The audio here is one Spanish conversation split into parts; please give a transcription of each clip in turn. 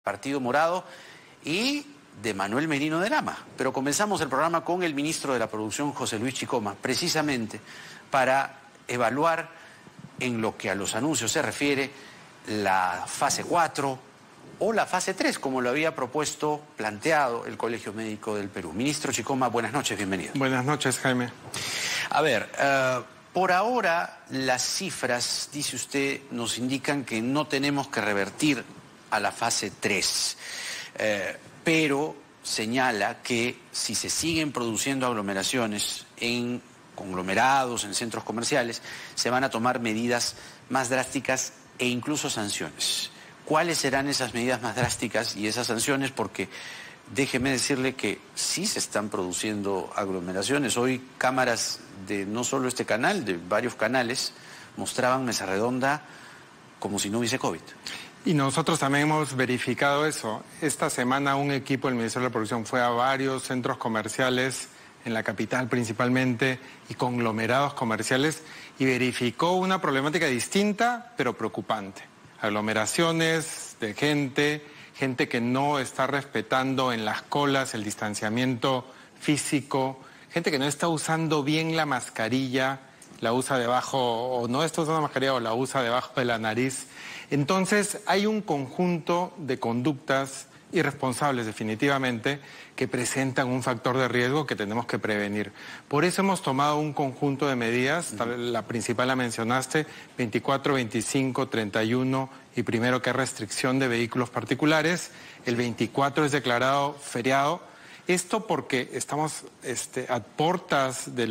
Partido Morado y de Manuel Merino de Lama. Pero comenzamos el programa con el ministro de la Producción, José Luis Chicoma, precisamente para evaluar en lo que a los anuncios se refiere la fase 4 o la fase 3, como lo había planteado el Colegio Médico del Perú. Ministro Chicoma, buenas noches, bienvenido. Buenas noches, Jaime. A ver, por ahora las cifras, dice usted, nos indican que no tenemos que revertir a la fase 3, pero señala que si se siguen produciendo aglomeraciones en conglomerados, en centros comerciales, se van a tomar medidas más drásticas e incluso sanciones. ¿Cuáles serán esas medidas más drásticas y esas sanciones? Porque déjeme decirle que sí se están produciendo aglomeraciones. Hoy cámaras de no solo este canal, de varios canales, mostraban Mesa Redonda como si no hubiese COVID. Y nosotros también hemos verificado eso. Esta semana un equipo del Ministerio de la Producción fue a varios centros comerciales, en la capital principalmente, y conglomerados comerciales, y verificó una problemática distinta, pero preocupante. Aglomeraciones de gente que no está respetando en las colas el distanciamiento físico, gente que no está usando bien la mascarilla, la usa debajo, o no está usando la mascarilla o la usa debajo de la nariz. Entonces hay un conjunto de conductas irresponsables definitivamente que presentan un factor de riesgo que tenemos que prevenir. Por eso hemos tomado un conjunto de medidas, la principal la mencionaste, 24, 25, 31 y primero que es restricción de vehículos particulares, el 24 es declarado feriado. Esto porque estamos a puertas de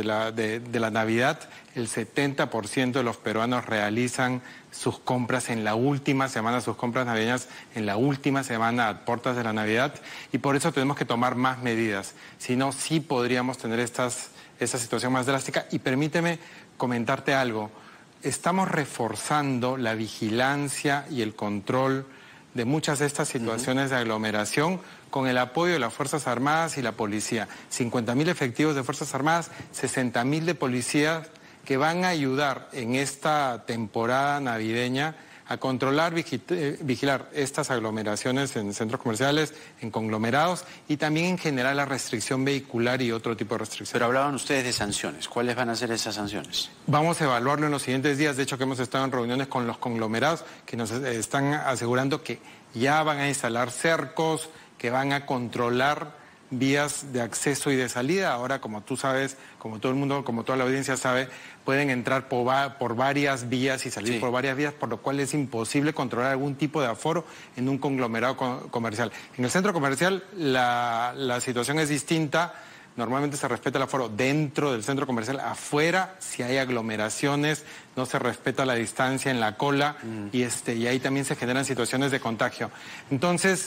la Navidad. El 70% de los peruanos realizan sus compras en la última semana, sus compras navideñas en la última semana a puertas de la Navidad, y por eso tenemos que tomar más medidas. Si no, sí podríamos tener esta situación más drástica. Y permíteme comentarte algo. Estamos reforzando la vigilancia y el control de muchas de estas situaciones de aglomeración con el apoyo de las Fuerzas Armadas y la policía. 50.000 efectivos de Fuerzas Armadas, 60.000 de policías que van a ayudar en esta temporada navideña a controlar, vigilar estas aglomeraciones en centros comerciales, en conglomerados y también en general la restricción vehicular y otro tipo de restricciones. Pero hablaban ustedes de sanciones. ¿Cuáles van a ser esas sanciones? Vamos a evaluarlo en los siguientes días. De hecho, que hemos estado en reuniones con los conglomerados que nos están asegurando que ya van a instalar cercos, que van a controlar vías de acceso y de salida. Ahora, como tú sabes, como todo el mundo, como toda la audiencia sabe, pueden entrar por varias vías y salir por varias vías, por lo cual es imposible controlar algún tipo de aforo en un conglomerado comercial. En el centro comercial la situación es distinta. Normalmente se respeta el aforo dentro del centro comercial. Afuera, si hay aglomeraciones, no se respeta la distancia en la cola y ahí también se generan situaciones de contagio. Entonces,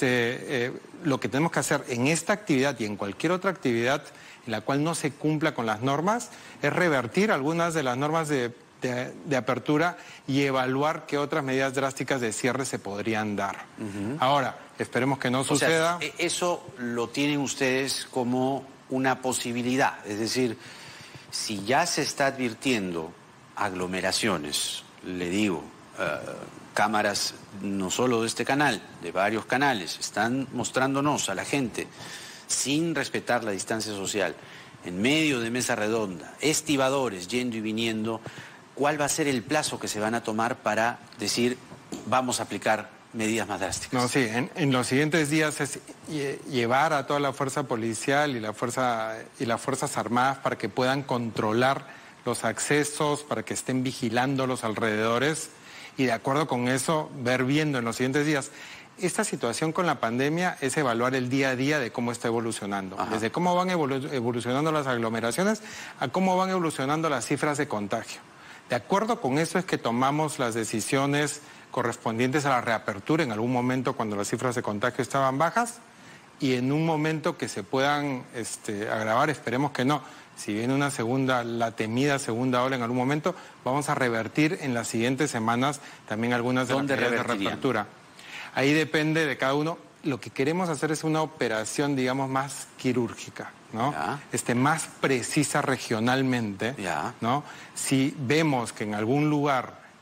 lo que tenemos que hacer en esta actividad y en cualquier otra actividad en la cual no se cumpla con las normas es revertir algunas de las normas de apertura y evaluar qué otras medidas drásticas de cierre se podrían dar. Ahora, esperemos que no suceda. O sea, eso lo tienen ustedes como una posibilidad, es decir, si ya se está advirtiendo aglomeraciones, le digo, cámaras no solo de este canal, de varios canales, están mostrándonos a la gente sin respetar la distancia social, en medio de Mesa Redonda, estibadores yendo y viniendo, ¿cuál va a ser el plazo que se van a tomar para decir vamos a aplicar medidas más drásticas? No, sí, en los siguientes días es llevar a toda la fuerza policial y las Fuerzas Armadas para que puedan controlar los accesos, para que estén vigilando los alrededores y de acuerdo con eso viendo en los siguientes días. Esta situación con la pandemia es evaluar el día a día de cómo está evolucionando. Desde cómo van evolucionando las aglomeraciones a cómo van evolucionando las cifras de contagio. De acuerdo con eso es que tomamos las decisiones correspondientes a la reapertura en algún momento cuando las cifras de contagio estaban bajas y en un momento que se puedan agravar, esperemos que no. Si viene la temida segunda ola en algún momento, vamos a revertir en las siguientes semanas también algunas de las medidas de reapertura. Ahí depende de cada uno. Lo que queremos hacer es una operación, digamos, más quirúrgica, ¿no? Más precisa regionalmente, ¿no? Si vemos que en algún lugar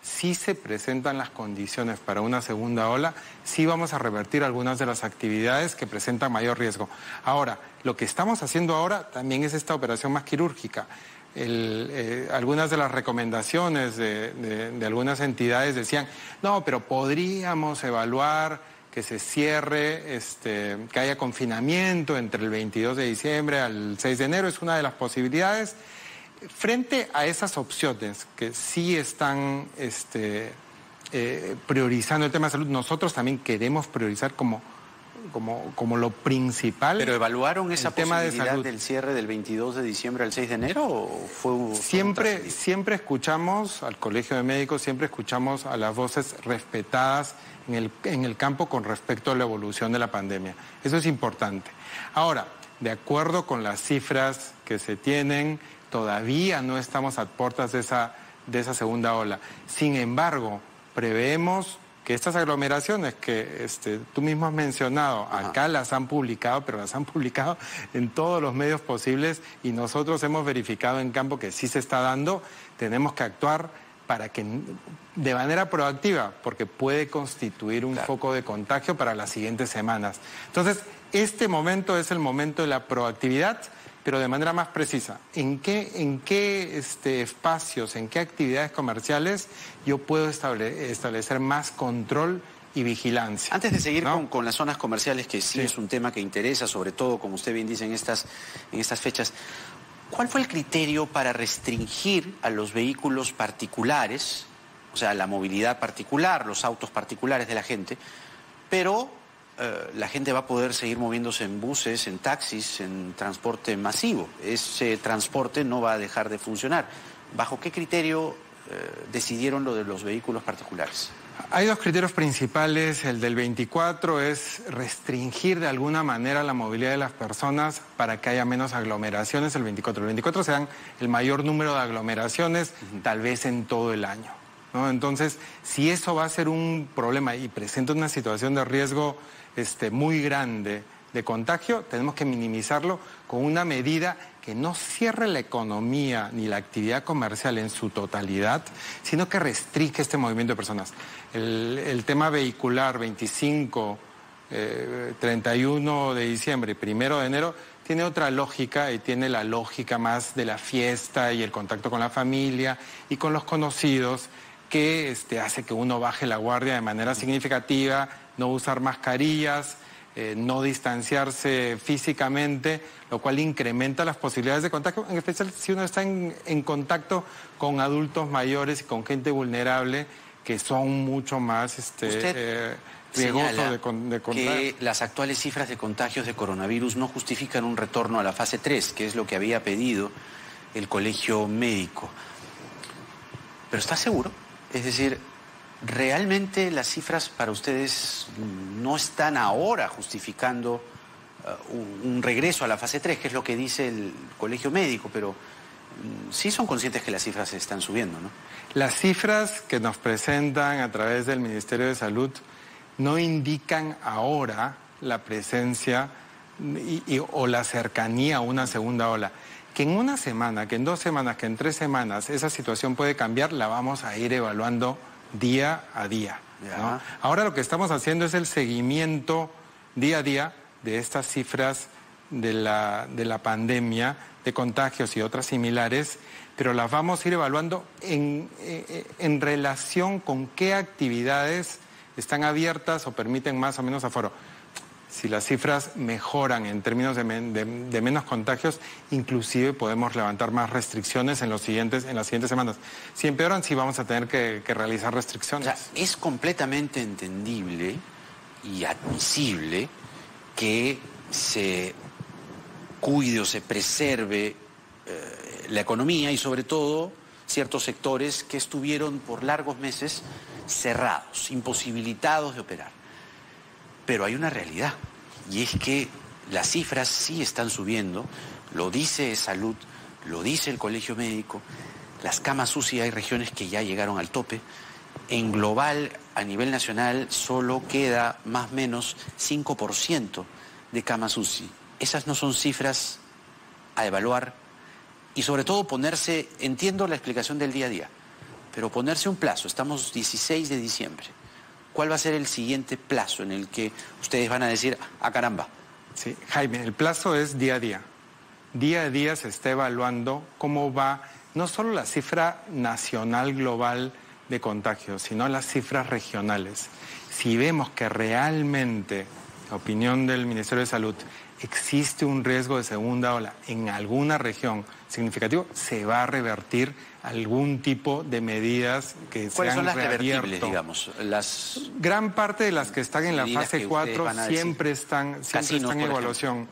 si se presentan las condiciones para una segunda ola, sí vamos a revertir algunas de las actividades que presentan mayor riesgo. Ahora, lo que estamos haciendo ahora también es esta operación más quirúrgica. Algunas de las recomendaciones de algunas entidades decían, no, pero podríamos evaluar que se cierre, que haya confinamiento entre el 22 de diciembre al 6 de enero, es una de las posibilidades. Frente a esas opciones que sí están priorizando el tema de salud, nosotros también queremos priorizar como lo principal. ¿Pero evaluaron esa tema posibilidad del cierre del 22 de diciembre al 6 de enero o fue siempre escuchamos al Colegio de Médicos, siempre escuchamos a las voces respetadas en el campo con respecto a la evolución de la pandemia. Eso es importante. Ahora, de acuerdo con las cifras que se tienen, todavía no estamos a puertas de esa segunda ola. Sin embargo, preveemos que estas aglomeraciones que tú mismo has mencionado, acá las han publicado, pero las han publicado en todos los medios posibles y nosotros hemos verificado en campo que sí se está dando, tenemos que actuar para que de manera proactiva, porque puede constituir un foco de contagio para las siguientes semanas. Entonces, este momento es el momento de la proactividad, pero de manera más precisa. ¿En qué espacios, en qué actividades comerciales yo puedo establecer más control y vigilancia? Antes de seguir con las zonas comerciales, que sí es un tema que interesa, sobre todo, como usted bien dice, en estas fechas, ¿cuál fue el criterio para restringir a los vehículos particulares, o sea, la movilidad particular, los autos particulares de la gente, pero la gente va a poder seguir moviéndose en buses, en taxis, en transporte masivo? Ese transporte no va a dejar de funcionar. ¿Bajo qué criterio decidieron lo de los vehículos particulares? Hay dos criterios principales. El del 24 es restringir de alguna manera la movilidad de las personas para que haya menos aglomeraciones. El 24 se dan el mayor número de aglomeraciones, tal vez en todo el año, ¿no? Entonces, si eso va a ser un problema y presenta una situación de riesgo muy grande de contagio, tenemos que minimizarlo con una medida que no cierre la economía ni la actividad comercial en su totalidad, sino que restringe este movimiento de personas. El tema vehicular 25, 31 de diciembre y 1 de enero tiene otra lógica y tiene la lógica más de la fiesta y el contacto con la familia y con los conocidos, que hace que uno baje la guardia de manera significativa, no usar mascarillas, no distanciarse físicamente, lo cual incrementa las posibilidades de contagio, en especial si uno está en contacto con adultos mayores y con gente vulnerable, que son mucho más riesgosos de contagio. Que las actuales cifras de contagios de coronavirus no justifican un retorno a la fase 3, que es lo que había pedido el Colegio Médico. ¿Pero está seguro? Es decir, ¿realmente las cifras para ustedes no están ahora justificando un regreso a la fase 3, que es lo que dice el Colegio Médico? Pero sí son conscientes que las cifras se están subiendo, ¿no? Las cifras que nos presentan a través del Ministerio de Salud no indican ahora la presencia o la cercanía a una segunda ola. Que en una semana, que en 2 semanas, que en 3 semanas esa situación puede cambiar, la vamos a ir evaluando día a día, ¿no? Ahora lo que estamos haciendo es el seguimiento día a día de estas cifras de la pandemia, de contagios y otras similares, pero las vamos a ir evaluando en relación con qué actividades están abiertas o permiten más o menos aforo. Si las cifras mejoran en términos de menos contagios, inclusive podemos levantar más restricciones en las siguientes semanas. Si empeoran, sí vamos a tener que realizar restricciones. O sea, es completamente entendible y admisible que se cuide o se preserve la economía y sobre todo ciertos sectores que estuvieron por largos meses cerrados, imposibilitados de operar. Pero hay una realidad, y es que las cifras sí están subiendo, lo dice Salud, lo dice el Colegio Médico, las camas UCI hay regiones que ya llegaron al tope, en global, a nivel nacional, solo queda más o menos 5% de camas UCI. Esas no son cifras a evaluar y sobre todo ponerse, entiendo la explicación del día a día, pero ponerse un plazo. Estamos 16 de diciembre. ¿Cuál va a ser el siguiente plazo en el que ustedes van a decir, ah, caramba? Sí, Jaime, el plazo es día a día. Día a día se está evaluando cómo va no solo la cifra nacional global de contagios, sino las cifras regionales. Si vemos que realmente, la opinión del Ministerio de Salud, existe un riesgo de segunda ola en alguna región significativo, se va a revertir algún tipo de medidas que se ¿Cuáles han son las reabierto. revertibles, digamos? Gran parte de las que están en la medidas fase que 4 ustedes van a siempre están en evaluación.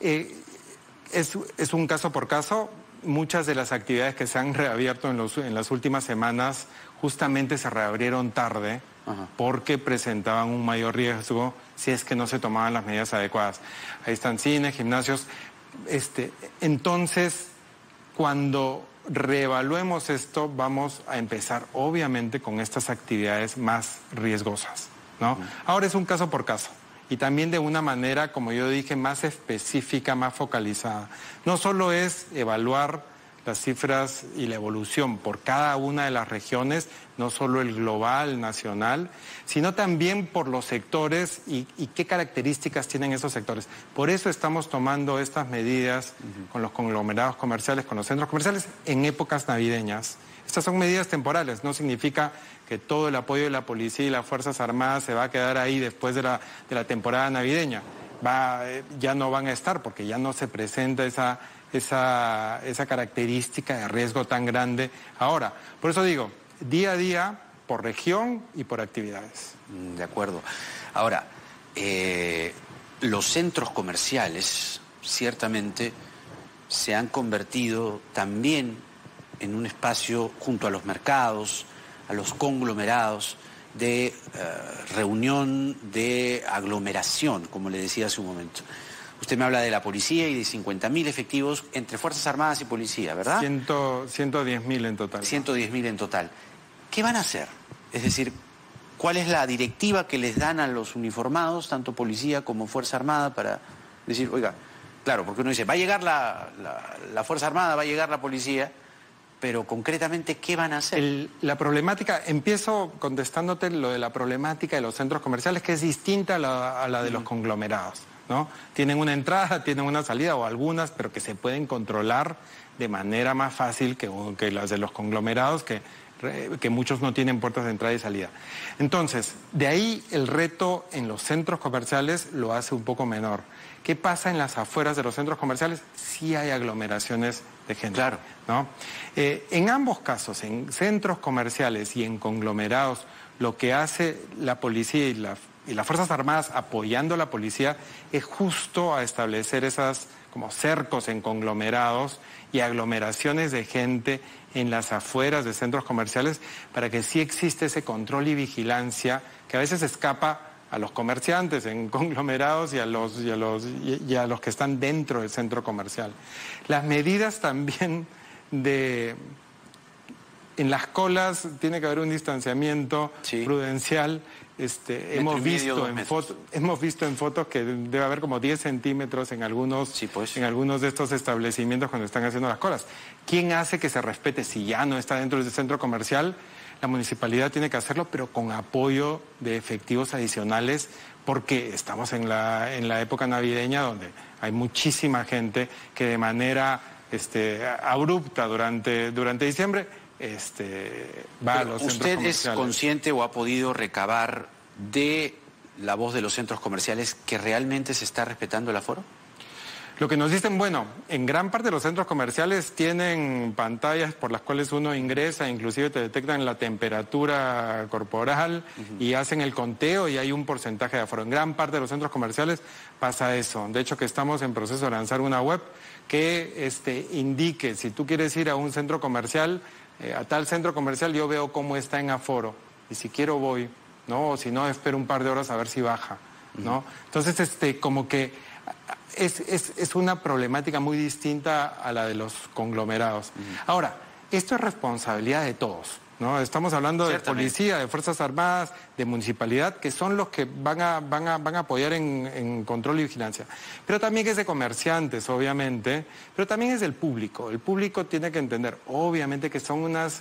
Es un caso por caso. Muchas de las actividades que se han reabierto en las últimas semanas justamente se reabrieron tarde porque presentaban un mayor riesgo si es que no se tomaban las medidas adecuadas. Ahí están cines, gimnasios. Entonces, cuando reevaluemos esto, vamos a empezar obviamente con estas actividades más riesgosas, ¿no? Ahora es un caso por caso. Y también de una manera, como yo dije, más específica, más focalizada. No solo es evaluar las cifras y la evolución por cada una de las regiones, no solo el global, nacional, sino también por los sectores y qué características tienen esos sectores. Por eso estamos tomando estas medidas con los conglomerados comerciales, con los centros comerciales, en épocas navideñas. Estas son medidas temporales, no significa que todo el apoyo de la policía y las Fuerzas Armadas se va a quedar ahí después de la temporada navideña. Ya no van a estar porque ya no se presenta esa característica de riesgo tan grande ahora. Por eso digo, día a día, por región y por actividades. De acuerdo. Ahora, los centros comerciales ciertamente se han convertido también en un espacio junto a los mercados, a los conglomerados de reunión, de aglomeración, como le decía hace un momento. Usted me habla de la policía y de 50.000 efectivos entre Fuerzas Armadas y policía, ¿verdad? 110.000 en total. 110.000 en total. ¿Qué van a hacer? Es decir, ¿cuál es la directiva que les dan a los uniformados, tanto policía como Fuerza Armada, para decir, oiga, claro, porque uno dice, va a llegar la Fuerza Armada, va a llegar la policía, pero concretamente, ¿qué van a hacer? La problemática, empiezo contestándote lo de la problemática de los centros comerciales, que es distinta a la de los conglomerados, ¿no? Tienen una entrada, tienen una salida o algunas, pero que se pueden controlar de manera más fácil que las de los conglomerados, que muchos no tienen puertas de entrada y salida. Entonces, de ahí el reto en los centros comerciales lo hace un poco menor. ¿Qué pasa en las afueras de los centros comerciales? Sí hay aglomeraciones de gente, claro, ¿no? En ambos casos, en centros comerciales y en conglomerados, lo que hace la policía y las Fuerzas Armadas apoyando a la policía es justo a establecer esas como cercos en conglomerados y aglomeraciones de gente en las afueras de centros comerciales para que sí existe ese control y vigilancia que a veces escapa a los comerciantes en conglomerados y a los que están dentro del centro comercial. Las medidas también en las colas tiene que haber un distanciamiento prudencial. Hemos visto en fotos que debe haber como 10 centímetros en algunos de estos establecimientos cuando están haciendo las colas. ¿Quién hace que se respete? Si ya no está dentro del centro comercial, la municipalidad tiene que hacerlo, pero con apoyo de efectivos adicionales, porque estamos en la época navideña donde hay muchísima gente que de manera abrupta durante diciembre va a los centros comerciales. ¿Usted es consciente o ha podido recabar de la voz de los centros comerciales que realmente se está respetando el aforo? Lo que nos dicen, bueno, en gran parte de los centros comerciales tienen pantallas por las cuales uno ingresa, inclusive te detectan la temperatura corporal y hacen el conteo y hay un porcentaje de aforo. En gran parte de los centros comerciales pasa eso. De hecho, que estamos en proceso de lanzar una web que indique, si tú quieres ir a un centro comercial, a tal centro comercial yo veo cómo está en aforo y si quiero voy, ¿no? O si no, espero un par de horas a ver si baja, ¿no? Entonces, como que es una problemática muy distinta a la de los conglomerados. Ahora, esto es responsabilidad de todos, ¿no? Estamos hablando de policía, de Fuerzas Armadas, de municipalidad, que son los que van a apoyar en control y vigilancia. Pero también es de comerciantes, obviamente, pero también es del público. El público tiene que entender, obviamente, que son unas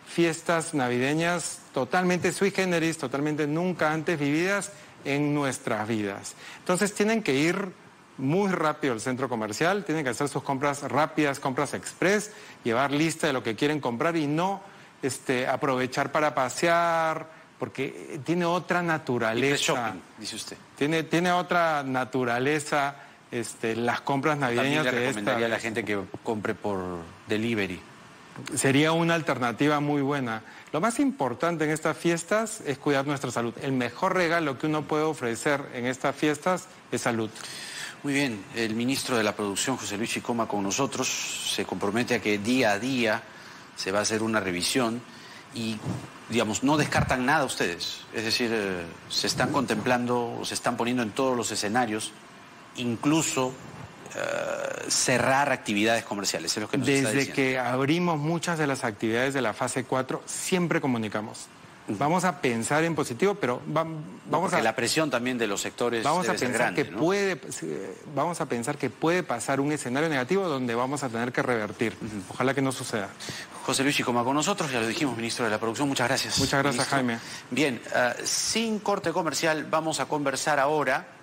fiestas navideñas totalmente sui generis, totalmente nunca antes vividas en nuestras vidas. Entonces tienen que ir muy rápido al centro comercial, tienen que hacer sus compras rápidas, compras express, llevar lista de lo que quieren comprar y no aprovechar para pasear, porque tiene otra naturaleza. Shopping, dice usted. Tiene otra naturaleza las compras navideñas. También le recomendaría a la gente que compre por delivery. Sería una alternativa muy buena. Lo más importante en estas fiestas es cuidar nuestra salud. El mejor regalo que uno puede ofrecer en estas fiestas es salud. Muy bien, el ministro de la Producción, José Luis Chicoma, con nosotros, se compromete a que día a día se va a hacer una revisión y, digamos, no descartan nada ustedes. Es decir, se están contemplando, se están poniendo en todos los escenarios, incluso cerrar actividades comerciales. Es lo que nos está Desde diciendo. que abrimos muchas de las actividades de la fase 4, siempre comunicamos. Vamos a pensar en positivo, pero vamos a... la presión también de los sectores vamos a debe ser pensar grande, que ¿no? vamos a pensar que puede pasar un escenario negativo donde vamos a tener que revertir. Ojalá que no suceda. José Luis Chicoma con nosotros, ya lo dijimos, ministro de la Producción. Muchas gracias. Muchas gracias, ministro. Jaime. Bien, sin corte comercial vamos a conversar ahora